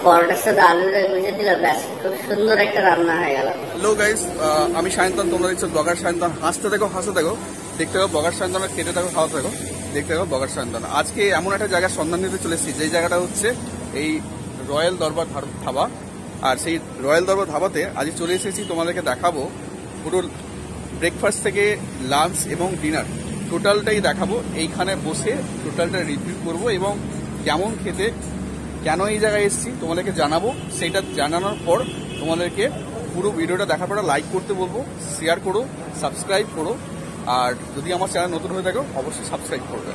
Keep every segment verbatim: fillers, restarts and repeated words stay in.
পরোটার সাথে আলুটা ভেজে দিলে ব্যাস খুব সুন্দর একটা রান্না হয়ে গেল। হ্যালো গাইস, আমি সায়ন্তন, তোমরা দেখছো ব্লগার সায়ন্তন। হাসতে থাকো, হাসতে থাকো, দেখতে থাকো ব্লগার সায়ন্তন, খেতে থাকো, খাওয়া থাকো, দেখতে থাকো ব্লগার সায়ন্তন। আজকে এমন একটা জায়গার সন্ধান নিতে চলে এসেছি, যে জায়গাটা হচ্ছে এই রয়্যাল দরবার ধাবা। আর সেই রয়্যাল দরবার ধাবাতে আজ চলে এসেছি, তোমাদেরকে দেখাবো পুরো ব্রেকফাস্ট থেকে লাঞ্চ এবং ডিনার টোটালটাই দেখাবো। এইখানে বসে টোটালটা রিভিউ করবো এবং কেমন খেতে, কেন এই জায়গায় এসেছি তোমাদেরকে জানাবো। সেইটা জানানোর পর তোমাদেরকে পুরো ভিডিওটা দেখার পর লাইক করতে বলবো, শেয়ার করো, সাবস্ক্রাইব করো। আর যদি আমার চ্যানেল নতুন হয়ে থাকো অবশ্যই সাবস্ক্রাইব করবে।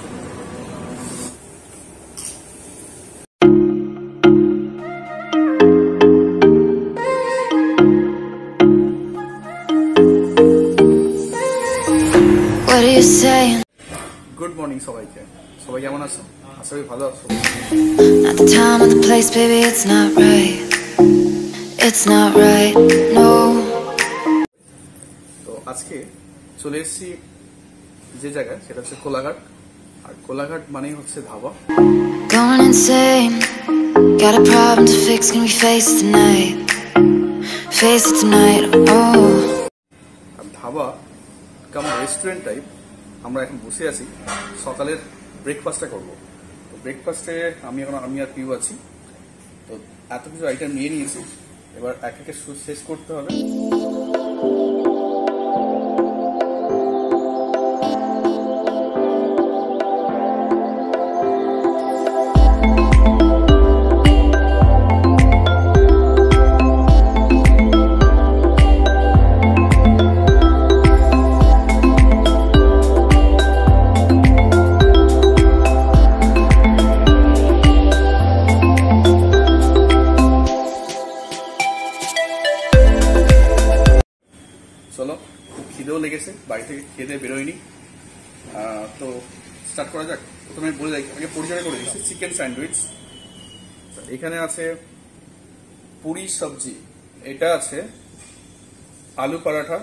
গুড মর্নিং সবাইকে, সবাই কেমন আছো? আশা করি ভালো আছো। At the time of the place, baby, it's not right. It's not right, no. তো আজকে চলে এসেছি যে জায়গায়, সেটা হচ্ছে কোলাঘাট। আর কোলাঘাট মানেই হচ্ছে dhaba. Going insane, got a problem to fix, can we face it tonight? Face it tonight, oh. আর ধাবা কাম রেস্টুরেন্ট টাইপ আমরা এখন বসে আছি, সকালের ব্রেকফাস্টটা করবো। তো ব্রেকফাস্টে আমি এখন আমি আর পিউ আছি। তো এত কিছু আইটেম নিয়ে নিয়েছি, এবার এক একে শেষ করতে হবে। চলো, খুব খিদেও লেগেছে, বাড়ি থেকে খেতে বেরোয়নি। তো স্টার্ট করা যাক। প্রথমে বলে যাই, আগে পরিচয় করে দিচ্ছি। চিকেন স্যান্ডউইচ, এখানে আছে পুরি সবজি, এটা আছে আলু পরাঠা,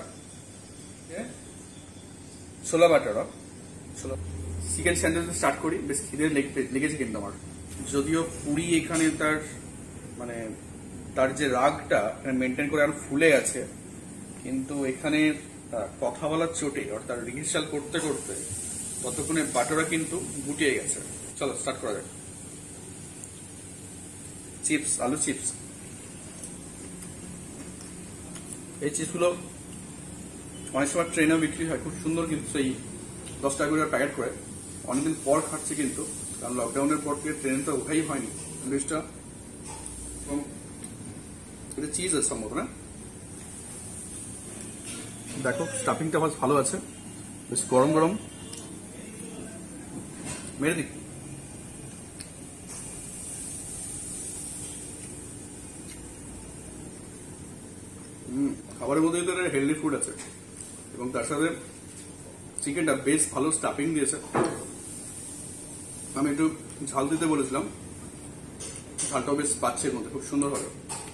ছোলা বাটারা। চিকেন স্যান্ডউইচ স্টার্ট করি, বেশ খিদে লেগেছে কিন্তু আমার। যদিও পুরি এখানে তার মানে তার যে রাগটা মেনটেন করে আর ফুলে আছে, কিন্তু এখানে কথা বলার চোটে অর্থাৎ রিহার্সাল করতে করতে ততক্ষণে বাটারা কিন্তু গুটিয়ে গেছে। চলো স্টার্ট করা যাক। চিপস, আলু চিপস। এই চিপসগুলো অনেক সময় ট্রেনেও বিক্রি হয়, খুব সুন্দর, কিন্তু সেই দশ টাকা করে প্যাকেট করে। অনেকদিন পর খাচ্ছি কিন্তু, কারণ লকডাউনের পর থেকে ট্রেন তো ওঠাই হয়নি জিনিসটা। এবং এটা চিজ আছে সম্ভব না। দেখো স্টাফিংটা বেশ ভালো আছে, বেশ গরম গরম। মেরে দিক। হম খাবারের মধ্যে কিন্তু হেলদি ফুড আছে, এবং তার সাথে চিকেনটা বেশ ভালো স্টাফিং দিয়েছে। আমি একটু ঝাল দিতে বলেছিলাম, ঝালটাও বেশ পাচ্ছে এর মধ্যে খুব সুন্দর হবে।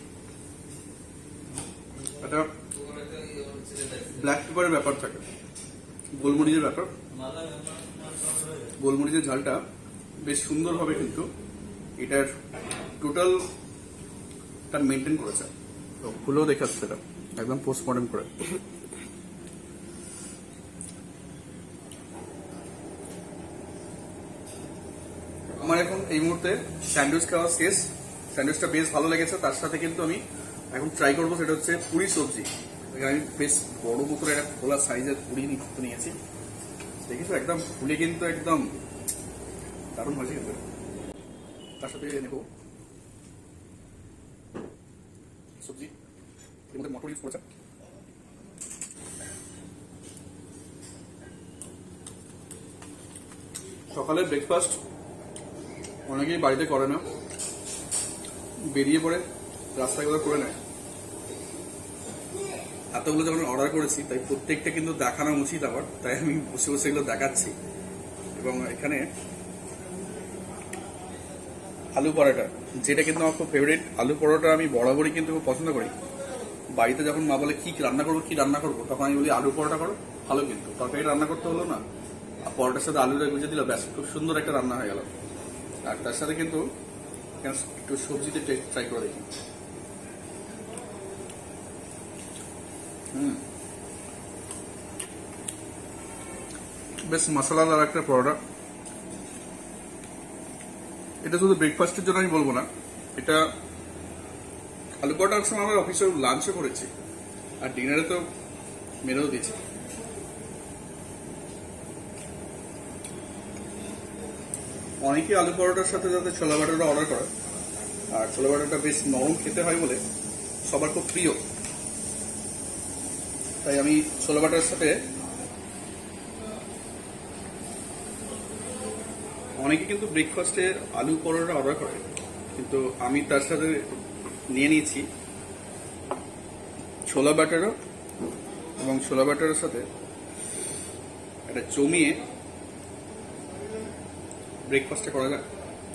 এটা ব্ল্যাক পেপারের ব্যাপার থাকে, গোলমরিচের ব্যাপার। গোলমরিচের ঝালটা বেশ সুন্দর হবে, কিন্তু এটার টোটাল মেনটেন করেছে। তো খুলেও দেখাচ্ছে এটা একদম পোস্টমর্টম করে। আমার এখন এই মুহূর্তে স্যান্ডউইচ খাওয়া শেষ। স্যান্ডউইচটা বেশ ভালো লেগেছে। তার সাথে কিন্তু আমি এখন ট্রাই করবো, সেটা হচ্ছে পুরি সবজি। আমি বেশ বড় মতো একটা খোলা সাইজের পুরি নিয়েছি, দেখেছো একদম ফুলে কিন্তু একদম দারুণ হয়েছে। কিন্তু তার সাথে নেবো সবজি, এর মধ্যে মটর ইউজ করেছে। সকালের ব্রেকফাস্ট অনেকেই বাড়িতে করে না, বেরিয়ে পড়ে রাস্তায় কোথাও করে নেয়। এতগুলো যখন অর্ডার করেছি, তাই প্রত্যেকটা কিন্তু দেখানো উচিত আমার, তাই আমি বসে বসে এগুলো দেখাচ্ছি। এবং এখানে আলু পরোটা, যেটা কিন্তু আমার খুব ফেভারিট। আলু পরোটা আমি বরাবরই কিন্তু খুব পছন্দ করি। বাড়িতে যখন মা বলে কি রান্না করবো কি রান্না করবো, তখন আমি বলি আলু পরোটা করো, ভালো। কিন্তু তরকারি রান্না করতে হলো না, আর পরোটার সাথে আলুটা গুঁজে দিল, ব্যাস খুব সুন্দর একটা রান্না হয়ে গেল। আর তার সাথে কিন্তু একটু সবজিতে ট্রাই করে দেখি। হুম, বেশ মশলাদার একটা পরোটা। এটা শুধু ব্রেকফাস্টের জন্য আমি বলবো না, এটা আলু পরোটার সময় আমরা অফিসে লাঞ্চও করেছি, আর ডিনারে তো মেরেও দিয়েছি। অনেকে আলু পরোটার সাথে যাতে ছোলা বাটাটা অর্ডার করে, আর ছোলা বাটাটা বেশ নরম খেতে হয় বলে সবার খুব প্রিয়, তাই আমি ছোলা বাটার সাথে অনেকে কিন্তু ব্রেকফাস্টে আলু পরোটা অর্ডার করে, কিন্তু আমি তার সাথে নিয়ে নিয়েছি ছোলা বাটারও, এবং ছোলা বাটারের সাথে এটা জমিয়ে ব্রেকফাস্টে করা যায়।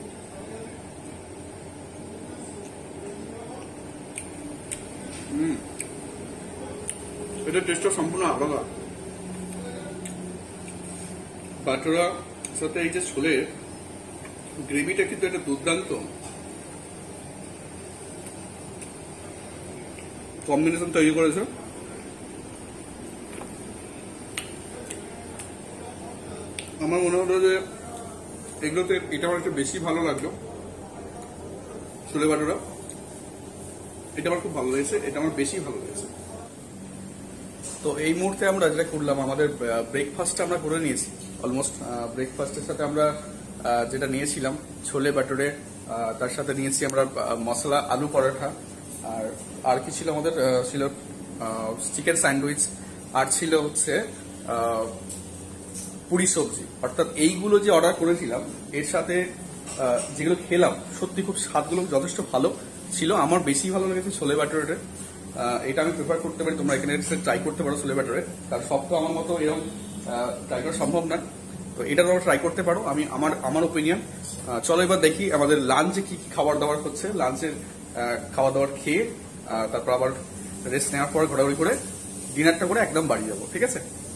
হুম, এটা টেস্টটা সম্পূর্ণ আলাদা। বাটারা সাথে এই যে ছোলে গ্রেভিটা কিন্তু একটা দুর্দান্ত কম্বিনেশন তৈরি করেছে। আমার মনে হলো যে এগুলোতে এটা আমার একটু বেশি ভালো লাগলো, ছোলে বাটারা এটা আমার খুব ভালো লেগেছে, এটা আমার বেশি ভালো লেগেছে। তো এই মুহূর্তে আমরা যেটা করলাম, আমাদের ব্রেকফাস্টটা আমরা করে নিয়েছি অলমোস্ট। ব্রেকফাস্টের সাথে আমরা যেটা নিয়েছিলাম ছোলে বাটরে, তার সাথে নিয়েছি আমরা মশলা আলু পরোটা, আর আর কি ছিল আমাদের, ছিল চিকেন স্যান্ডউইচ, আর ছিল হচ্ছে পুরি সবজি। অর্থাৎ এইগুলো যে অর্ডার করেছিলাম এর সাথে যেগুলো খেলাম সত্যি খুব স্বাদগুলো যথেষ্ট ভালো ছিল। আমার বেশি ভালো লেগেছে ছোলে বাটরে, এটা আমি প্রেফার করতে পারি, তোমরা এখানে ট্রাই করতে পারো ছোলে বাটরে। তার সব তো আমার মতো এরকম ট্রাই করা সম্ভব না, তো এটা তোমরা ট্রাই করতে পারো। আমি আমার আমার ওপিনিয়ন। চলো এবার দেখি আমাদের লাঞ্চে কি কি খাবার দাবার হচ্ছে। লাঞ্চের খাবার দাবার খেয়ে তারপর আবার রেস্ট নেওয়ার পর ঘোরাঘুরি করে ডিনারটা করে একদম বাড়ি যাবো, ঠিক আছে?